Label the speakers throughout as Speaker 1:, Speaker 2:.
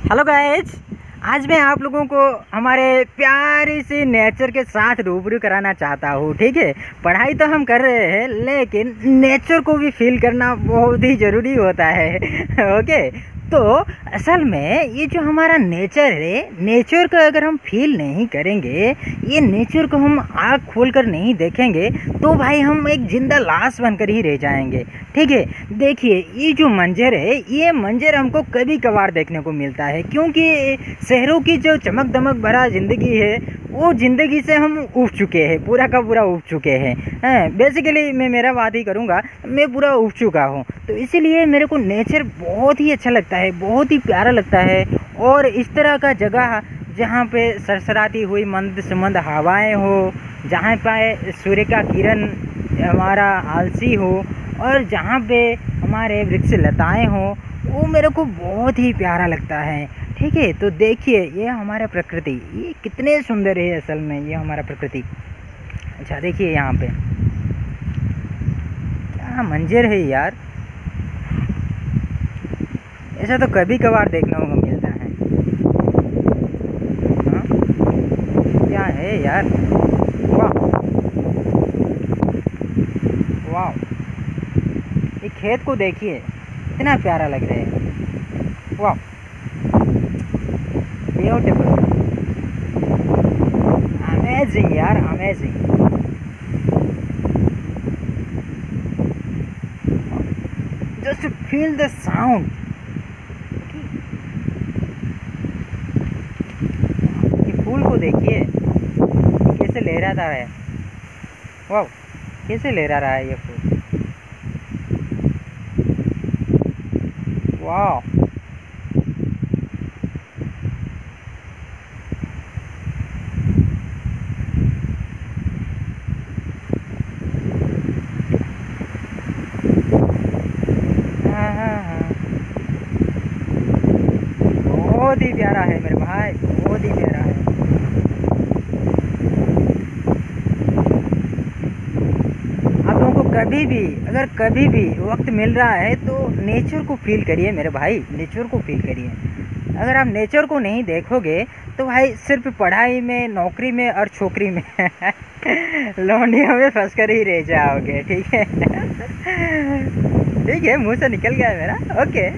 Speaker 1: Hello guys, आज मैं आप लोगों को हमारे प्यारे से नेचर के साथ रूबरू कराना चाहता हूँ। ठीक है, पढ़ाई तो हम कर रहे हैं लेकिन नेचर को भी फील करना बहुत ही ज़रूरी होता है। ओके, तो असल में ये जो हमारा नेचर है, नेचर को अगर हम फील नहीं करेंगे, ये नेचर को हम आँख खोल कर नहीं देखेंगे तो भाई हम एक जिंदा लाश बनकर ही रह जाएंगे। ठीक है, देखिए ये जो मंजर है, ये मंजर हमको कभी कभार देखने को मिलता है क्योंकि शहरों की जो चमक दमक भरा ज़िंदगी है वो ज़िंदगी से हम उब चुके हैं, पूरा का पूरा उब चुके हैं। बेसिकली मैं मेरा बात ही करूँगा, मैं पूरा उब चुका हूँ, तो इसीलिए मेरे को नेचर बहुत ही अच्छा लगता है, बहुत ही प्यारा लगता है। और इस तरह का जगह जहाँ पे सरसराती हुई मंद सुमंद हवाएं हो, जहाँ पे सूर्य का किरण हमारा आलसी हो और जहाँ पे हमारे वृक्ष लताएं हों, वो मेरे को बहुत ही प्यारा लगता है। ठीक है, तो देखिए ये हमारा प्रकृति, ये कितने सुंदर है असल में ये हमारा प्रकृति। अच्छा देखिए यहाँ पे क्या मंजर है यार, ऐसा तो कभी कभार देखने को मिलता है। हाँ क्या है यार, वाह वाह, ये खेत को देखिए इतना प्यारा लग रहा है। वाह, ब्यूटीफुल, अमेजिंग यार, amazing. Just feel the sound. ये फूल को देखिए कैसे लहरा रहा है। वाह, कैसे लहरा रहा है ये फूल। वाह, बहुत ही प्यारा है मेरे भाई, बहुत ही प्यारा है। आप लोगों को कभी भी, अगर कभी भी वक्त मिल रहा है तो नेचर को फील करिए मेरे भाई, नेचर को फील करिए। अगर आप नेचर को नहीं देखोगे तो भाई सिर्फ पढ़ाई में, नौकरी में और छोकरी में लौंडियों में फंस कर ही रह जाओगे। ठीक है, ठीक है, मुंह से निकल गया है मेरा। ओके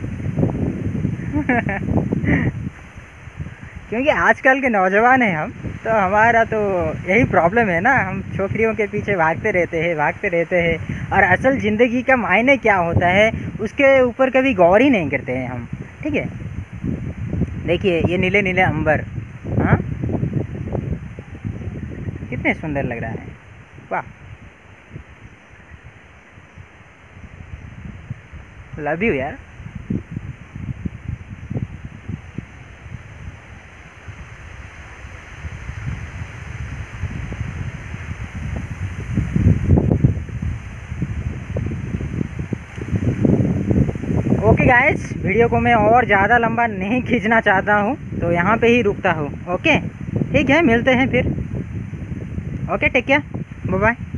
Speaker 1: क्योंकि आजकल के नौजवान हैं हम, तो हमारा तो यही प्रॉब्लम है ना, हम छोकरियों के पीछे भागते रहते हैं और असल ज़िंदगी का मायने क्या होता है उसके ऊपर कभी गौर ही नहीं करते हैं हम। ठीक है, देखिए ये नीले नीले अंबर, हाँ कितने सुंदर लग रहा है। वाह, लव यू यार। ओके गाइस, वीडियो को मैं और ज़्यादा लंबा नहीं खींचना चाहता हूँ, तो यहाँ पे ही रुकता हूँ। ओके ठीक है, मिलते हैं फिर। Okay, take care, bye bye.